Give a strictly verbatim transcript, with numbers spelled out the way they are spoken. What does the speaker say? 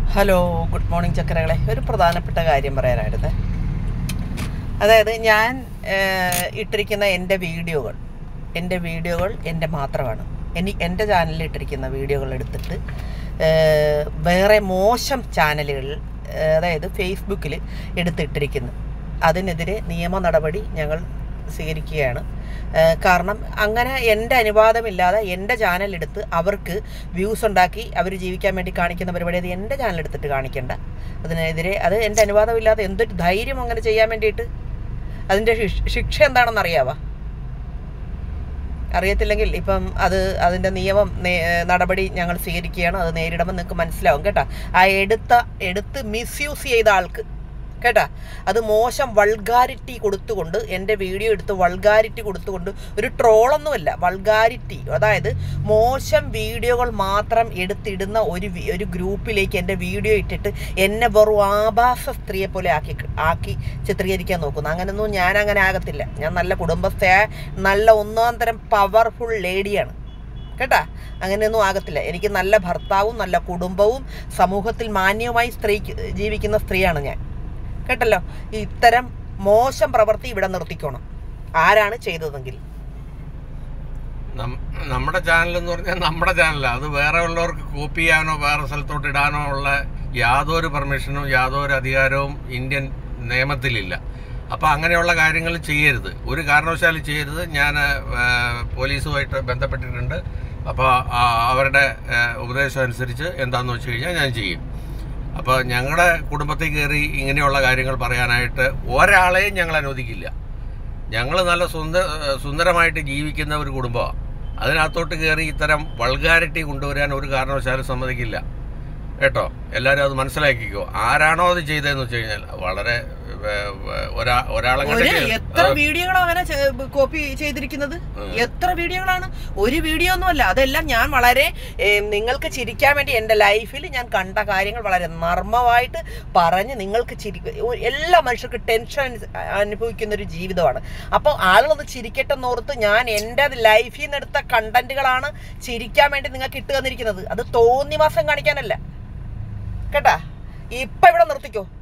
Hello, good morning ചക്കരകളെ. ഒരു പ്രധാനപ്പെട്ട കാര്യം പറയാനായിരുന്നു. അതായത് ഞാൻ ഇട്ടിരിക്കുന്ന എൻ്റെ വീഡിയോകൾ എൻ്റെ വീഡിയോകൾ എൻ്റെ മാത്രമാണ്. എനി എൻ്റെ ചാനലിൽ ഇട്ടിരിക്കുന്ന വീഡിയോകൾ എടുത്തിട്ട് വേറെ മോശം ചാനലുകളിൽ, അതായത് ഫേസ്ബുക്കിൽ എടുത്തിട്ടിരിക്കുന്നു. അതിനെതിരെ നിയമ നടപടി ഞങ്ങൾ സ്വീകരിക്കുകയാണ്. കാരണം അങ്ങനെ എൻ്റെ അനുവാദമില്ലാതെ എൻ്റെ ചാനലെടുത്ത് അവർക്ക് വ്യൂസ് ഉണ്ടാക്കി അവർ ജീവിക്കാൻ വേണ്ടി കാണിക്കുന്ന പരിപാടി അത് എൻ്റെ ചാനലെടുത്തിട്ട് കാണിക്കേണ്ട. അതിനെതിരെ അത് എൻ്റെ അനുവാദമില്ലാതെ എന്തൊരു ധൈര്യം അങ്ങനെ ചെയ്യാൻ വേണ്ടിയിട്ട്? അതിൻ്റെ ശിക്ഷ എന്താണെന്ന് അറിയാവാ? അറിയത്തില്ലെങ്കിൽ ഇപ്പം അത് അതിൻ്റെ നിയമം നടപടി ഞങ്ങൾ സ്വീകരിക്കുകയാണ്. അത് നേരിടുമ്പോൾ നിങ്ങൾക്ക് മനസ്സിലാവും കേട്ടോ. ആ എടുത്ത എടുത്ത് മിസ്യൂസ് ചെയ്ത ആൾക്ക് കേട്ടാ, അത് മോശം വൾഗാരിറ്റി കൊടുത്തുകൊണ്ട്, എൻ്റെ വീഡിയോ എടുത്ത് വൾഗാരിറ്റി കൊടുത്തുകൊണ്ട്, ഒരു ട്രോളൊന്നുമല്ല, വൾഗാരിറ്റി, അതായത് മോശം വീഡിയോകൾ മാത്രം എടുത്തിടുന്ന ഒരു ഒരു ഗ്രൂപ്പിലേക്ക് എൻ്റെ വീഡിയോ ഇട്ടിട്ട് എന്നെ വെറും ആഭാസ സ്ത്രീയെ പോലെ ആക്കി ആക്കി ചിത്രീകരിക്കാൻ നോക്കുന്നു. അങ്ങനെയൊന്നും ഞാൻ അങ്ങനെ ആകത്തില്ല. ഞാൻ നല്ല കുടുംബസ്ഥയായ നല്ല ഒന്നാം തരം പവർഫുൾ ലേഡിയാണ് കേട്ടാ. അങ്ങനെയൊന്നും ആകത്തില്ല. എനിക്ക് നല്ല ഭർത്താവും നല്ല കുടുംബവും സമൂഹത്തിൽ മാന്യമായി സ്ത്രീ ജീവിക്കുന്ന സ്ത്രീയാണ് ഞാൻ കേട്ടല്ലോ. ഇത്തരം മോശം പ്രവൃത്തി ഇവിടെ നിർത്തിക്കണം, ആരാണ് ചെയ്തതെങ്കിൽ. നമ്മുടെ ചാനൽ എന്ന് പറഞ്ഞാൽ നമ്മുടെ ചാനലാണ്. അത് വേറെ ഉള്ളവർക്ക് കോപ്പി ചെയ്യാനോ വേറെ സ്ഥലത്തോട്ട് ഇടാനോ ഉള്ള യാതൊരു പെർമിഷനും യാതൊരു അധികാരവും ഇന്ത്യൻ നിയമത്തിലില്ല. അപ്പോൾ അങ്ങനെയുള്ള കാര്യങ്ങൾ ചെയ്യരുത്, ഒരു കാരണവശാലും ചെയ്യരുത്. ഞാൻ പോലീസുമായിട്ട് ബന്ധപ്പെട്ടിട്ടുണ്ട്. അപ്പോൾ അവരുടെ ഉപദേശം അനുസരിച്ച് എന്താണെന്ന് വെച്ച് കഴിഞ്ഞാൽ ഞാൻ ചെയ്യും. അപ്പോൾ ഞങ്ങളുടെ കുടുംബത്തിൽ കയറി ഇങ്ങനെയുള്ള കാര്യങ്ങൾ പറയാനായിട്ട് ഒരാളെയും ഞങ്ങൾ അനുവദിക്കില്ല. ഞങ്ങൾ നല്ല സുന്ദര സുന്ദരമായിട്ട് ജീവിക്കുന്ന ഒരു കുടുംബമാണ്. അതിനകത്തോട്ട് കയറി ഇത്തരം വൾഗാരിറ്റി കൊണ്ടുവരാൻ ഒരു കാരണവശാലും സമ്മതിക്കില്ല കേട്ടോ. എല്ലാവരും അത് മനസ്സിലാക്കിക്കോ. ആരാണോ അത് ചെയ്തതെന്ന് വെച്ച് കഴിഞ്ഞാൽ വളരെ ഒരാളെ എത്ര വീഡിയോകളാണ് അങ്ങനെ കോപ്പി ചെയ്തിരിക്കുന്നത്? എത്ര വീഡിയോകളാണ്? ഒരു വീഡിയോ ഒന്നുമല്ല. അതെല്ലാം ഞാൻ വളരെ നിങ്ങൾക്ക് ചിരിക്കാൻ വേണ്ടി എൻ്റെ ലൈഫിൽ ഞാൻ കണ്ട കാര്യങ്ങൾ വളരെ നർമ്മമായിട്ട് പറഞ്ഞ് നിങ്ങൾക്ക് ചിരി, എല്ലാ മനുഷ്യർക്ക് ടെൻഷൻ അനുഭവിക്കുന്ന ഒരു ജീവിതമാണ്. അപ്പോൾ ആളുകളൊന്ന് ചിരിക്കട്ടെന്നോർത്ത് ഞാൻ എൻ്റെ ലൈഫിൽ നിന്ന് എടുത്ത കണ്ടന്റുകളാണ് ചിരിക്കാൻ വേണ്ടി നിങ്ങൾക്ക് ഇട്ട് തന്നിരിക്കുന്നത്. അത് തോന്നിവാസം കാണിക്കാനല്ല കേട്ടാ. ഇപ്പം ഇവിടെ നിർത്തിക്കോ.